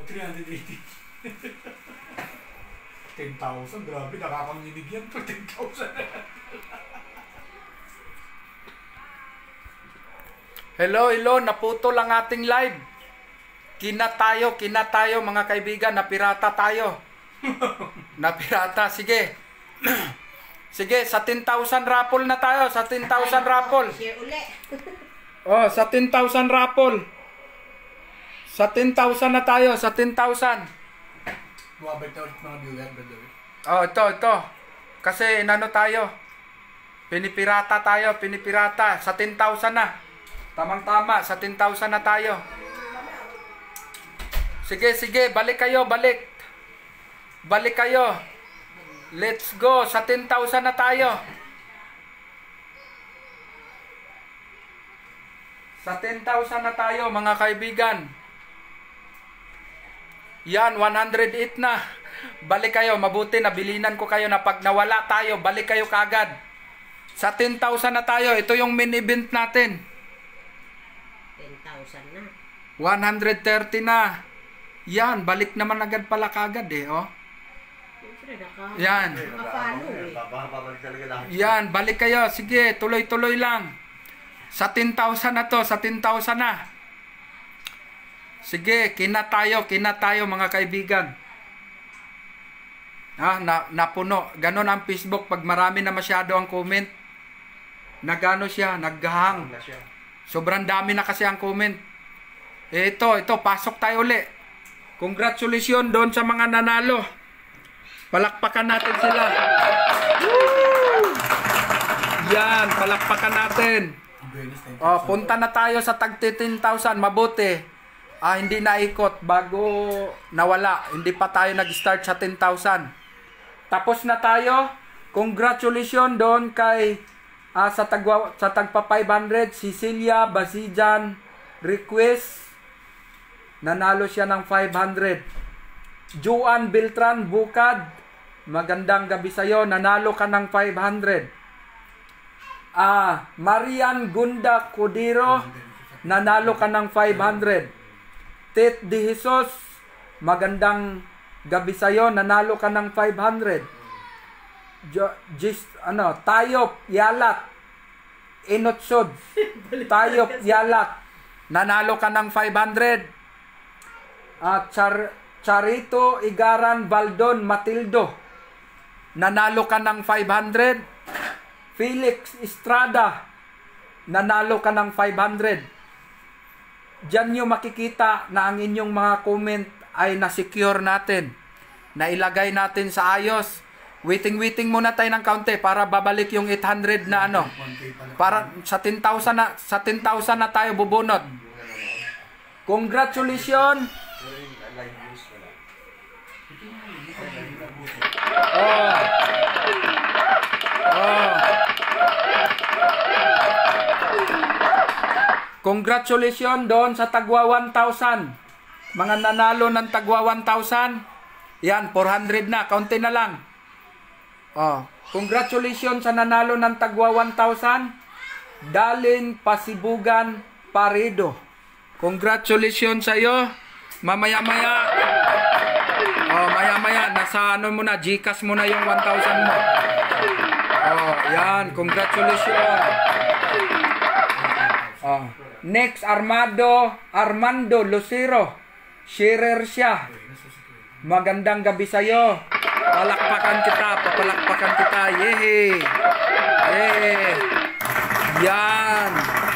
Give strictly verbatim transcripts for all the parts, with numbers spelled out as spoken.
three hundred eighty. ten thousand, grabe, nakakanginig yan for ten thousand. Hello, hello, naputo lang ating live. Kina tayo, kina tayo mga kaibigan, napirata tayo. Napirata, sige. Sige, sa ten thousand raffle na tayo, sa ten thousand raffle. Share uli. Oh, sa ten thousand raffle. Sa ten thousand na tayo, sa ten thousand. Bumabalik na ulit mga viewer, brother. Oh, ito, ito. Kasi nano tayo. Pinipirata tayo, pinipirata. Sa ten thousand na. Tamang-tama, sa ten thousand na tayo. Sige, sige, balik kayo, balik. Balik kayo. Let's go, sa ten thousand na tayo. Sa ten thousand na tayo, mga kaibigan. Yan, one hundred eight na. Balik kayo, mabuti, nabilinan ko kayo na pag nawala tayo, balik kayo kagad. Sa ten thousand na tayo, ito yung main event natin. ten thousand na. one hundred thirty na. Yan, balik naman agad pala kagad eh, oh. Yan. Yan, balik kayo. Sige, tuloy-tuloy lang. Sa ten thousand na to, sa ten thousand na. Sige, kina tayo, kina tayo mga kaibigan. Ah, na, napuno. Ganon ang Facebook pag marami na masyado ang comment. Nagano siya, naghahang. Sobrang dami na kasi ang comment. Eh, ito, ito, pasok tayo uli. Congratulations doon sa mga nanalo. Palakpakan natin sila. Woo! Yan, palakpakan natin. Oh, punta na tayo sa tag ten thousand. Mabuti. Ah, hindi naikot bago nawala. Hindi pa tayo nag-start sa ten thousand. Tapos na tayo. Congratulations doon kay ah, sa tagwa, sa tagpa five hundred, Cecilia Basijan request. Nanalo siya ng five hundred. Juan Beltran Bukad, magandang gabi sa iyo. Nanalo ka ng five hundred. Ah, Marian Gunda Codiro, nanalo ka ng five hundred. Tet De Jesus, magandang gabi sa iyo. Nanalo ka ng five hundred. Jo, just, ano, Tayop Yalat, Inotsod, Tayop Yalat, nanalo ka ng five hundred. At Char, Charito Igaran Baldon Matildo, nanalo ka ng five hundred. Felix Estrada, nanalo ka ng five hundred. Diyan nyo makikita na ang inyong mga comment ay na-secure natin. Nailagay natin sa ayos. Waiting-waiting muna tayo ng kaunti para babalik yung eight hundred na ano. Para sa ten thousand na, sa ten thousand na tayo bubunot. Congratulations. Oh. Oh. Congratulations doon sa tagwa one thousand. Mga nanalo ng tagwa one thousand. Yan, four hundred na. Kaunti na lang. Oh. Congratulations sa nanalo ng tagwa one thousand. Dalin Pasibugan Paredo. Congratulations sa iyo. Mamaya-maya. Oh, maya-maya. Nasa ano mo na, Gcash mo na yung one thousand mo. Oh, yan. Congratulations. Oh. Next, Armando, Armando Lucero. Sharer siya. Magandang gabi sa'yo. Palakpakan kita, papalakpakan kita. Yehey! Yehey! Yan!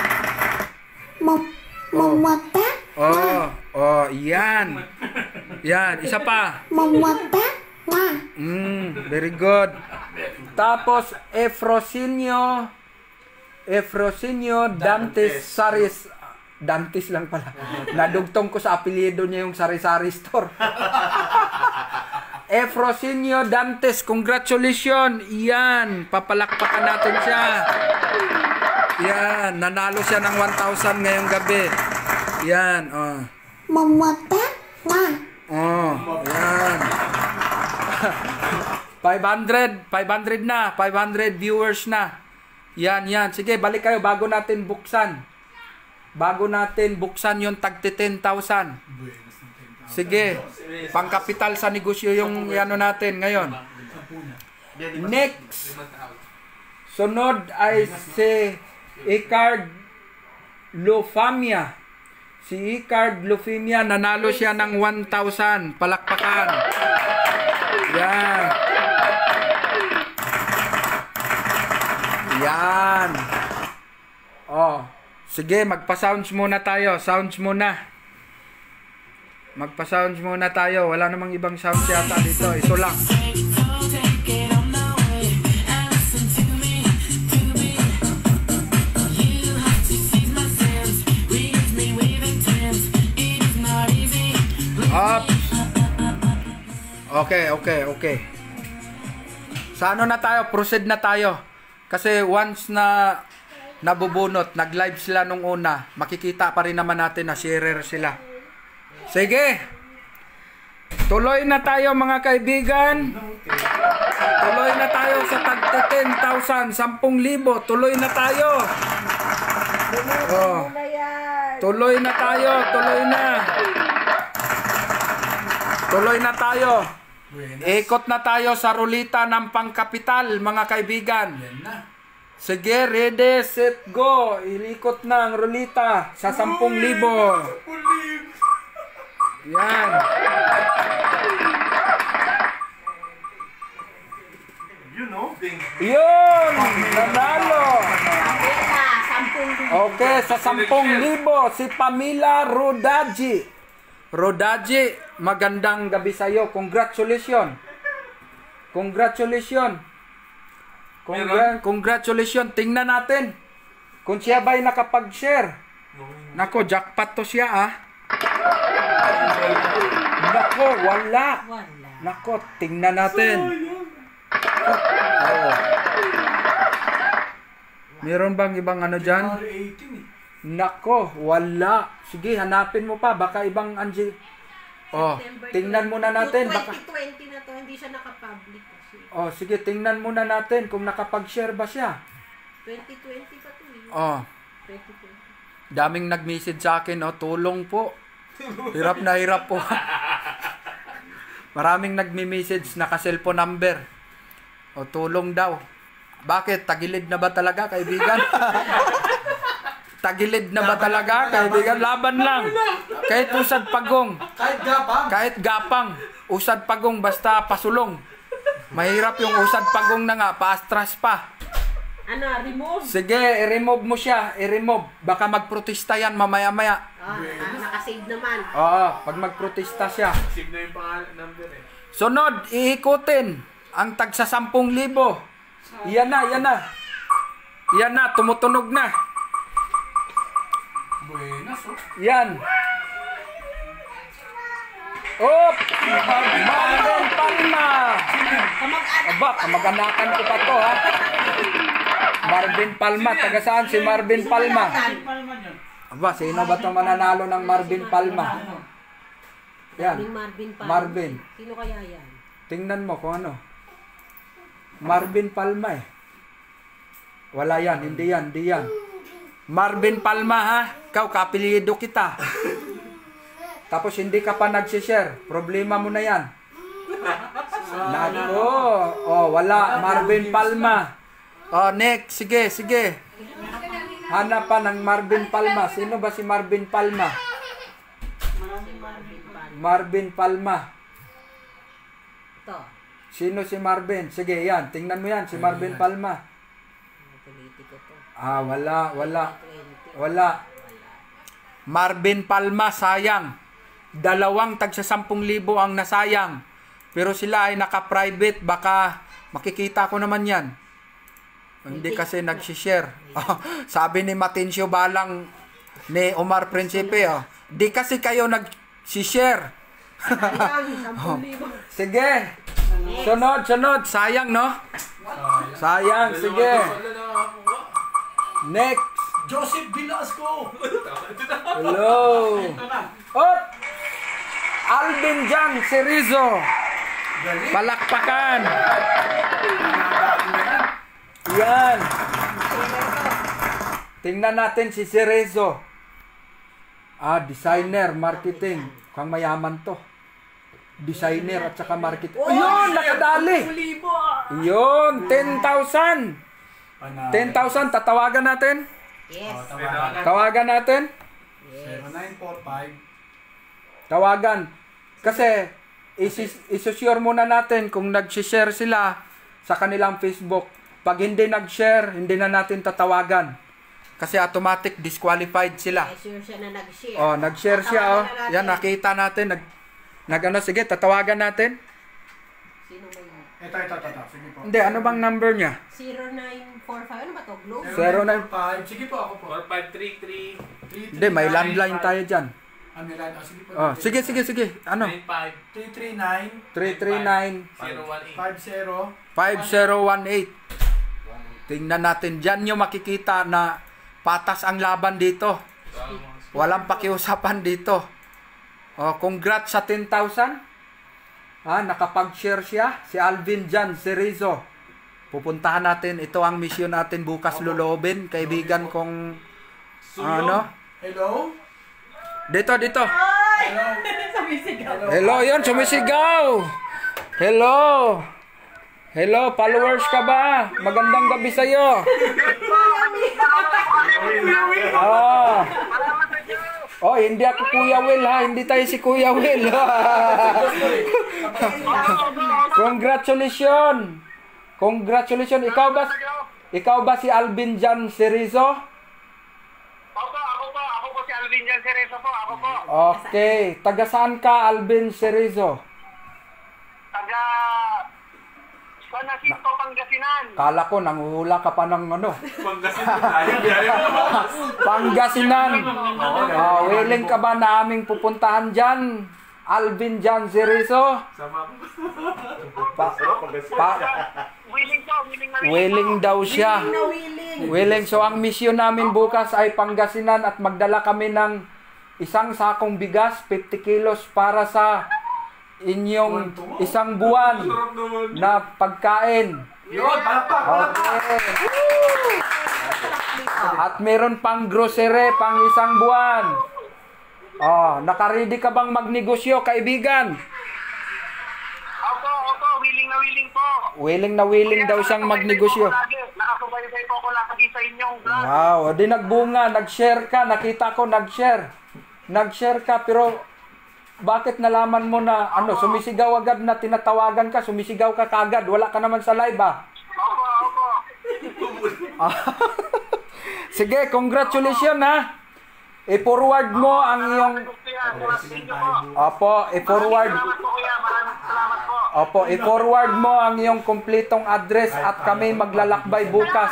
Mamata? Oh, oh, yan. Yan, isa pa. Mamata? Ma. Mm, very good. Tapos, Efrosinio, Efrosinio Dantes Saris. Dantes lang pala. Nadugtong ko sa apelyido niya yung Sari-Sari Store. Efrosinio Dantes, congratulations. Yan, papalakpakan natin siya. Yan, nanalo siya ng one thousand ngayong gabi. Yan, oh. Mamata? Ma. Oh, yan. five hundred, five hundred na, five hundred viewers na. Yan, yan. Sige, balik kayo bago natin buksan. Bago natin buksan yung tag ten thousand. Sige. Pangkapital sa negosyo yung ano natin ngayon. Next. Sunod ay si Icard Lufamia. Si Icard Lufamia, nanalo siya ng one thousand. Palakpakan. Yan. Yan. Oh. Sige, magpa-sounds muna tayo. Sounds muna. Magpa-sounds muna tayo. Wala namang ibang sounds yata dito. Ito lang. Up. Okay, okay, okay. Sa ano na tayo? Proceed na tayo. Kasi once na nabubunot, nag-live sila nung una, makikita pa rin naman natin na sharer sila. Sige. Tuloy na tayo mga kaibigan. Tuloy na tayo sa tagti ten thousand, ten libo. Tuloy na tayo. Oh. Tuloy na tayo, tuloy na. Tuloy na tayo. Ikot na tayo sa rulita ng pangkapital, mga kaibigan. Sige, ready, set, go. Ilikot na ang rulita sa ten libo. Yan. You know, Yun! Nanalo! Pamela, sampung libo. Okay, sa ten libo, si Pamela Rodaji. Rodaji, magandang gabi sa'yo. Congratulations. Congratulations. Congra- congratulations. Tingnan natin kung siya ba'y nakapag-share. Nako, jackpot to siya ah. Nako, wala. Wala. Nako, tingnan natin. Oo. Meron bang ibang ano dyan? eighteen eh. Nako, wala. Sige, hanapin mo pa. Baka ibang anji. Oh, September tingnan muna natin. Baka... twenty twenty na to, hindi siya nakapublic kasi. Oh, sige, tingnan muna natin kung nakapag-share ba siya. twenty twenty pa to eh. Oh, twenty twenty. daming nag-message sa akin. Oh, tulong po. Hirap na hirap po. Maraming nagmi-message, naka-cellphone number. O, tulong daw. Bakit? Tagilid na ba talaga, kaibigan? Tagilid na ba talaga, kaibigan? Laban lang. Kahit usad pagong. Kahit gapang. Kahit gapang. Usad pagong, basta pasulong. Mahirap yung usad pagong na nga, paastras pa. Ano, remove? Sige, i-remove mo siya. I-remove. Baka magprotesta yan mamaya-maya. Ah, ah, nakasave naman. Oo, pag magprotesta siya. Save na yung pangalan number eh. Sunod, iikutin ang tagsa sampung libo. Yan na, yan na. Yan na, tumutunog na. Buenas oh. Yan. Op! Marvin Palma! Aba, kamag-anakan ko pa to ha. Marvin Palma, taga saan si Marvin Palma? Aba, sino ba itong mananalo ng Marvin Palma? Yan. Daming Marvin pa. Marvin. Sino kaya yan? Tingnan mo kung ano. Marvin Palma eh. Wala yan, hindi yan, hindi yan. Marvin Palma ha. Ikaw, kapilido kita. Tapos hindi ka pa nagsishare. Problema mo na yan. Nako. Oh, wala. Marvin Palma. Oh, next. Sige, sige. Hanap pa ng Marvin Palma. Sino ba si Marvin Palma? Marvin Palma. Ito. Sino si Marvin? Sige, yan. Tingnan mo yan. Si Marvin Palma. Politiko to. Ah, wala, wala. twenty. Wala. Marvin Palma, sayang. Dalawang tagsa sampung libo ang nasayang. Pero sila ay naka-private. Baka makikita ko naman yan. Hindi kasi nagsishare. Oh, sabi ni Matencio Balang ni Omar Principe, oh, di kasi kayo nagsishare. Sayang, sampung libo. Sige. Sunod, sunod. Sayang, no? Sayang, sige. Next. Joseph Velasco. Hello. Op! Alvin Jan Cerizo. Palakpakan. Yan. Tingnan natin si Cerizo. Ah, designer, marketing. Pang mayaman to. Designer at saka market. Ayun, nakadali. Yun, ten thousand. ten thousand, tatawagan natin. Yes. Tawagan natin. zero nine four five. Tawagan. Kasi, isis- isusure muna natin kung nag-share sila sa kanilang Facebook. Pag hindi nag-share, hindi na natin tatawagan. Kasi automatic disqualified sila. Eh, sure siya na nag-share. Oh, nag-share siya oh. Tatawagan na natin. Yan, nakita natin. Nag, nag ano, sige, tatawagan natin. Sino ba yun? Ito, ito, ito, ito. Sige po. Hindi, ano bang number niya? zero nine four five. Ano ba to? Globe? Zero nine five. Sige po, ako po. four five three three Hindi, may landline tayo dyan. Ah, may line. Ah, sige po. Oh, sige, sige, sige. Ano? nine five three three nine three three nine zero one eight. five zero. five zero one eight. Tingnan natin. Dyan nyo makikita na patas ang laban dito. Walang pakiusapan dito. Oh, congrats sa ten thousand. Ah, nakapag-share siya. Si Alvin Jan Cerizo. Pupuntahan natin. Ito ang mission natin bukas lulobin. Kaibigan kong ano? Hello? Dito, dito. Hello? Hello, yun. Sumisigaw. Hello. Hello, followers ka ba? Magandang gabi sa'yo. Oh. Oh, hindi ako Kuya Will ha. Hindi tayo si Kuya Will. Congratulations. Congratulations. Ikaw ba Ikaw ba si Alvin Jan Cerizo? Opo, ako po. Ako po si Alvin Jan Cerezo po. Ako po. Okay. Taga saan ka, Alvin Cerizo? Taga... Panasin po, Pangasinan. Kala ko nanguhula ka pa ng ano. Pangasinan tayo. Pangasinan. Ah, willing ka ba na aming pupuntahan dyan? Alvin Jan Cerizo? Sama ko. Pa, pa, Willing po, willing na willing willing po. daw siya. Na willing. Willing. So ang mission namin bukas ay Pangasinan at magdala kami ng isang sakong bigas, fifty kilos para sa inyong isang buwan na pagkain. Yun, palakpak, palakpak. Okay. At meron pang grocery pang isang buwan. Oh, nakaready ka bang magnegosyo, kaibigan? Opo, opo, willing na willing po. Willing na willing daw siyang magnegosyo. Nakasubaybay po ako lagi sa inyong vlog. Wow, di nagbunga, nag-share ka, nakita ko nag-share. Nag-share ka pero bakit nalaman mo na ano, sumisigaw agad na tinatawagan ka, sumisigaw ka kagad, wala ka naman sa live ah. Opo, opo. Sige, congratulations ha. I-forward mo ang iyong Gusto yan. Thank you po. Opo, i-forward. Salamat po kuya. Maraming salamat po. Opo, i-forward mo ang iyong kumpletong address at kami maglalakbay bukas.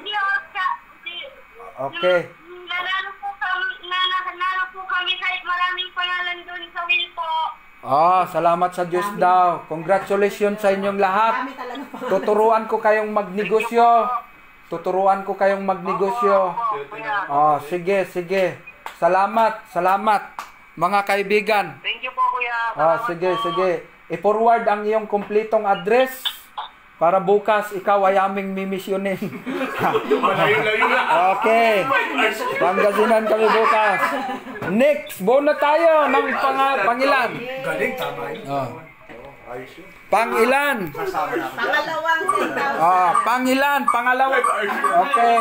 Okay. Nanalo po kami, nanalo po kami kahit maraming pangalan doon sa will po. Oh, salamat sa Diyos daw. Congratulations sa inyong lahat. Dami talaga pa. Tuturuan ko kayong magnegosyo. Tuturuan ko kayong magnegosyo. Oh, sige, sige. Salamat, salamat mga kaibigan. Thank you po kuya. Oh, Salamat sige, po. sige. I-forward ang iyong kumpletong address para bukas ikaw ay aming mimisyonin. Malayo-layo na. Okay. Pangasinan kami bukas. Next, buo na tayo ng pang pangilan. Galing, tama yun. Oh. Pangilan. Pangalawang ten thousand. Oh, pangilan, pangalawa. Okay.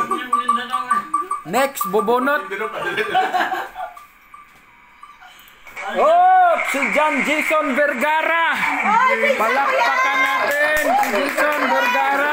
Next, bubunot. Oh, si John Jason Vergara. Palakpakan natin si Jason Vergara.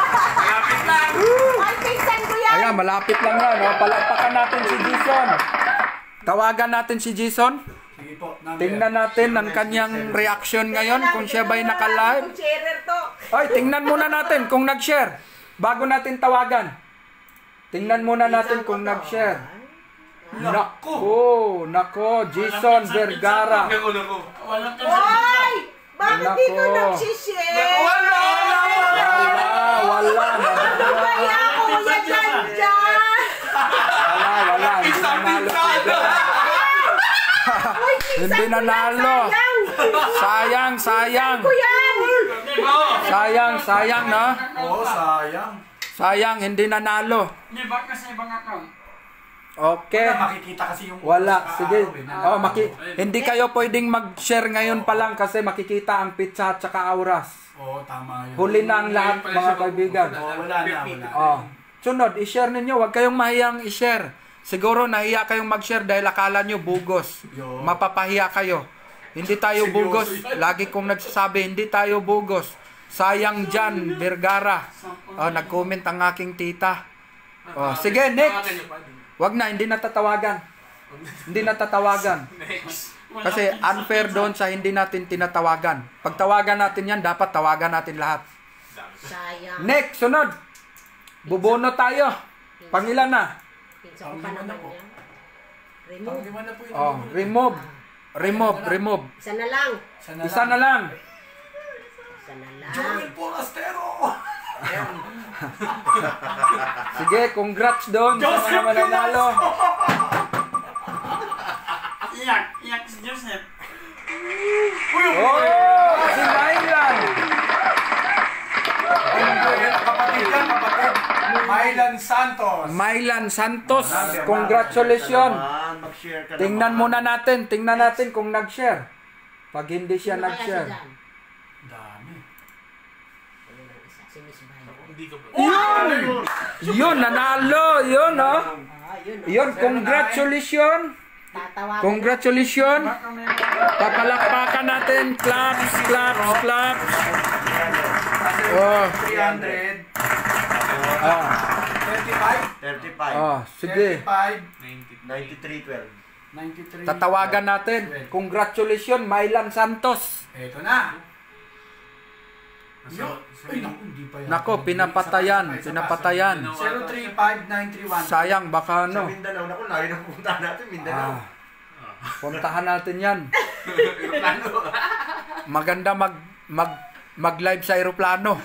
Ay, pinsan ko yan. Ayan, malapit lang yan. Oh. Palakpakan natin si Jason. Tawagan natin si Jason. Sige po. number. Tingnan natin ang kanyang reaction ngayon kung siya ba'y naka-live. Kung sharer to. Ay, tingnan muna natin kung nag-share. Bago natin tawagan. Tingnan muna natin kung nag-share. Nako, nako, Jason Vergara. Nako, nako. Oy! Bakit di ka Nako. nagsishare? Wala, wala, wala. Wala, wala. Kaya kuya dyan dyan. Wala, wala. Hindi nanalo si Vergara. Uy, pinsan Hindi ko yan, nanalo. sayang. Sayang, sayang. Ko yan. Sayang, sayang, no? Oo, sayang. Sayang, hindi nanalo. Di ba kasi ibang account? Okay. Wala, makikita kasi yung Wala, sa sige. araw, eh, Oh, maki hindi kayo pwedeng mag-share ngayon pa lang kasi makikita ang pizza at saka auras. Oo, tama yun. Huli na ang lahat, mga kaibigan. Oo, wala na, wala. Oh. Sunod, i-share ninyo. Huwag kayong mahiyang i-share. Siguro nahiya kayong mag-share dahil akala nyo bugos. Yo. Mapapahiya kayo. Hindi tayo Seryoso bugos. yan. Lagi kong nagsasabi, hindi tayo bugos. Sayang Jan Vergara. Oh, nag-comment ang aking tita. Oh, sige, next. Wag na, hindi natatawagan. Hindi natatawagan. Next. Kasi unfair doon sa hindi natin tinatawagan. Pag tawagan natin yan, dapat tawagan natin lahat. Sayang. Next, sunod. Bubono tayo. Pangilan na? Pinsa ko pa naman yan. Remove. Panglima na po yun. Oh, remove. Remove, remove. Isa na lang. Isa na lang. Isa na lang. Joel Forastero! Sige, congrats doon sa mga mananalo. Iyak, iyak si Joseph. Oh, si Mylan. Kapatid yan, kapatid. Mylan Santos. Mylan Santos, congratulations. Mag-share ka Tingnan muna natin, tingnan natin kung nag-share. Pag hindi siya Sino kaya nag-share. si Dan? Dami. Ano lang isa? Si Miss Bay. Hindi ko ba? Yun! Yun, nanalo! Yun, oh. Ah, yun. oh. Yun, congratulations. Tatawagan. Congratulations. Papalakpakan natin. Claps, claps, claps. Oh. three hundred. Ah. thirty-five. thirty-five. Oh, sige. thirty-five. ninety-three twelve. ninety-three. Tatawagan natin. Congratulations, Mylan Santos. Eto na. Yo. Ay, naku, hindi pa yan. Nako, pinapatayan, Isa pa, isa pa, pinapatayan. zero three five nine three one. Sayang, baka Sa ano. Mindanao, naku, layo na pupunta natin, Mindanao. Ah. Puntahan natin yan. Maganda mag mag mag-live sa eroplano.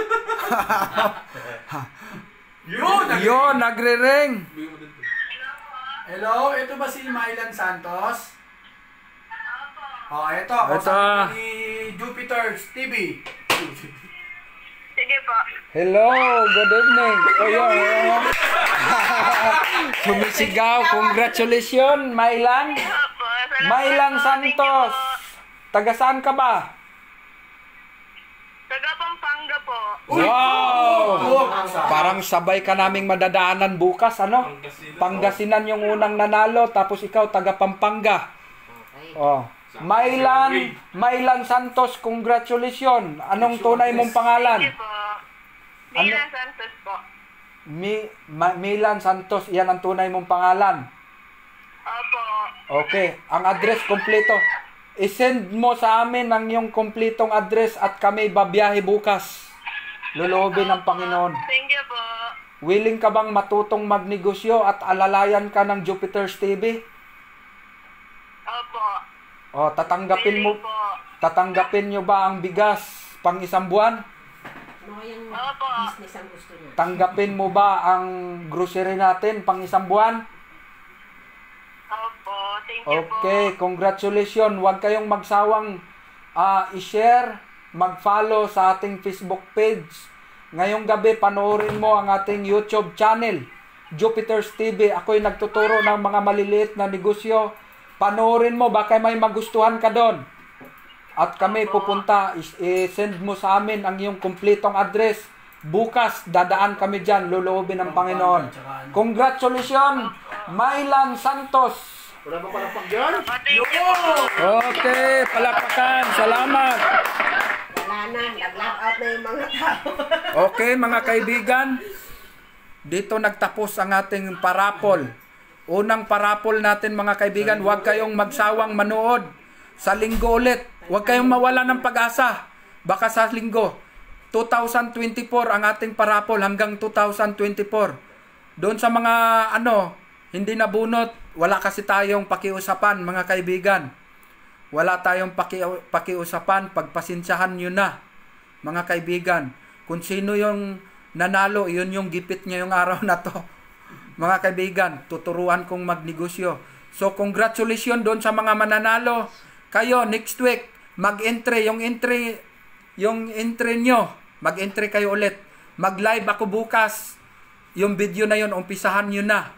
Yun! Yun, nagre-ring. Hello, ito ba si Mylan Santos? Oh, ito. Ito. Kausapin ni Jupiter's T V. Sige po. Hello, good evening. Oh, yun, yun. Sumisigaw. Congratulations, Mylan. Opo. Salamat Mylan po. Santos. Thank you po. Taga saan ka ba? Taga Pampanga po. Wow! Oh, Parang sabay ka naming madadaanan bukas, ano? Pangasinan yung unang nanalo, tapos ikaw taga Pampanga. Okay. Oh. Mylan, Mylan Santos, congratulations. Anong tunay mong pangalan? Sige po. Mila Santos po. Mi, Ma, Mylan Santos, yan ang tunay mong pangalan. Opo. Okay, ang address kompleto. I-send mo sa amin ang iyong kompletong address at kami babiyahe bukas. Loloobin ng Panginoon. Thank you po. Willing ka bang matutong magnegosyo at alalayan ka ng Jupiter's T V? Opo. O, tatanggapin mo, Willing po. tatanggapin nyo ba ang bigas pang isang buwan? Ano kayang Opo. business ang gusto niya? Tanggapin mo ba ang grocery natin pang isang buwan? Opo. Thank you po. Okay, congratulations. Huwag kayong magsawang ah, i-share, mag-follow sa ating Facebook page. Ngayong gabi, panoorin mo ang ating YouTube channel, Jupiter's T V. Ako'y nagtuturo ng mga maliliit na negosyo. Panoorin mo, baka may magustuhan ka doon. At kami pupunta, is- i-send mo sa amin ang iyong kumpletong address. Bukas, dadaan kami dyan, luluobin ng Panginoon. Congratulations, Mylan Santos. Wala ba palang pag yun? Opo. Thank you po. Okay, palakpakan. Salamat. Wala na. Nag-lock out na yung mga tao. Okay, mga kaibigan. Dito nagtapos ang ating parapol. Unang parapol natin, mga kaibigan, huwag kayong magsawang manood. Sa linggo ulit, huwag kayong mawala ng pag-asa. Baka sa linggo, two thousand twenty-four ang ating parapol hanggang two thousand twenty-four. Doon sa mga ano, hindi nabunot, wala kasi tayong pakiusapan, mga kaibigan. Wala tayong paki, pakiusapan, pagpasensyahan nyo na, mga kaibigan. Kung sino yung nanalo, yun yung gipit niya yung araw na to. Mga kaibigan, tuturuan kong magnegosyo. So, congratulations doon sa mga mananalo. Kayo, next week, mag-entry, yung entry, yung entry nyo, mag-entry kayo ulit. Mag-live ako bukas. Yung video na yun, umpisahan nyo na.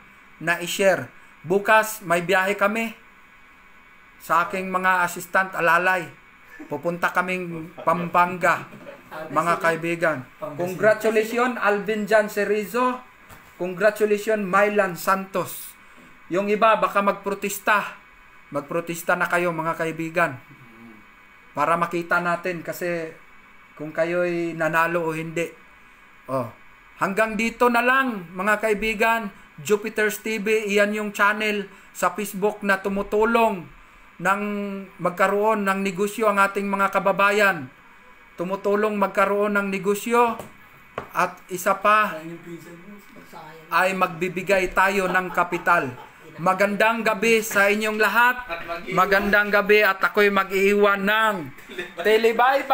na i-share. Bukas may biyahe kami sa aking mga assistant alalay. Pupunta kaming Pampanga, mga kaibigan. Congratulations Alvin Jan Cerizo. Congratulations Mylan Santos. Yung iba baka magprotesta. Magprotesta na kayo mga kaibigan. Para makita natin kasi kung kayo'y nanalo o hindi. Oh. Hanggang dito na lang mga kaibigan. Jupiter's T V, iyan yung channel sa Facebook na tumutulong ng magkaroon ng negosyo ang ating mga kababayan. Tumutulong magkaroon ng negosyo at isa pa ay magbibigay tayo ng kapital. Magandang gabi sa inyong lahat. Magandang gabi at ako'y mag-iiwan ng tele bye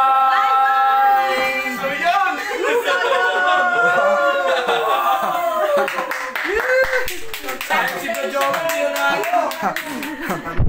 bye. So yun! Si Jojo, yun na.